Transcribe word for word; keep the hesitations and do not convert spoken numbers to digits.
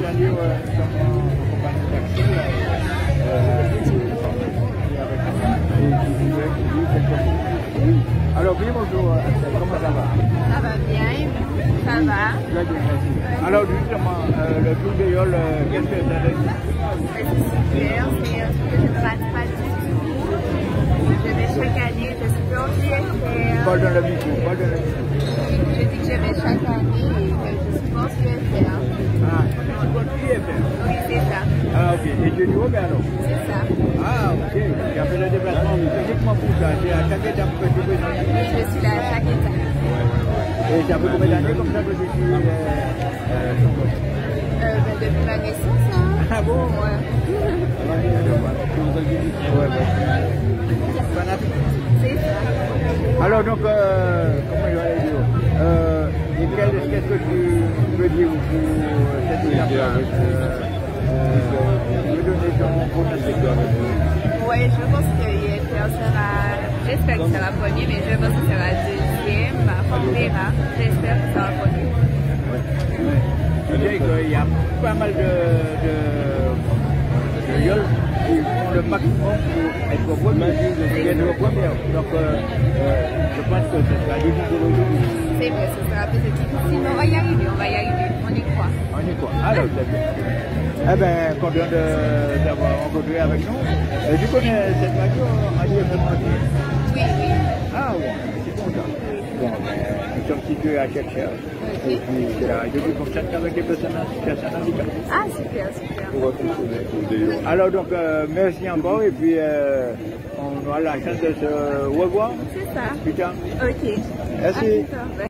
c'est-à-dire, nous sommes en compagnie d'Axel, oui. Alors, oui, bonjour, Axel, comment ça va? Ça va bien, ça va. Très bien, merci. Alors, justement, euh, le tour de Yoles, qu'est-ce que ça donne? C'est super, c'est un truc que je ne rate pas du tout. Je vais chaque année, je suis bien fière. Parle dans le micro, parle dans le micro. Je dis que je vais chaque année et que je suis bien fière. Ah, tu es bonne fière? Oui, c'est ça. Ah, ok. Et tu es du Robert alors? C'est ça. Ah, ok. Tu as fait le déplacement uniquement pour ça. C'est à chaque étape que tu veux. Oui, je suis là à chaque étape. Et ça fait combien d'années comme ça que tu suis euh, euh, son poste? Euh, ben, depuis ma naissance, hein. Ah bon? Ouais. C'est ça. Alors donc, euh, comment je vais dire euh, et qu'est-ce que tu veux dire pour cette étape? Tu veux donner ton pronostic? Oui, je pense que Yoles sera, j'espère que ça va premier, mais je pense que ça va deuxième. On verra. J'espère que ça va premier. Tu sais qu'il y a pas mal de, de, de Yoles qui font le maximum pour être premier, être première. Donc, euh, euh, je pense que ce sera difficile aujourd'hui. C'est vrai, ce sera peut-être difficile, mais on va y arriver, on va y arriver, on y croit. On y croit. Alors, c'est bien. Eh bien, content d'avoir rencontré avec nous. Et tu connais cette radio, Radio F M Martinique? Oui, oui. Ah ouais, c'est content. Bon, nous sommes situés à Chercheur. Okay. Et puis, c'est la radio qui fonctionne avec des personnes en situation handicapée. Ah, super, super. Alors, donc, euh, merci encore. Et puis, euh, on aura la chance de se revoir. C'est ça. Putain. Ok. Merci. À plus tard.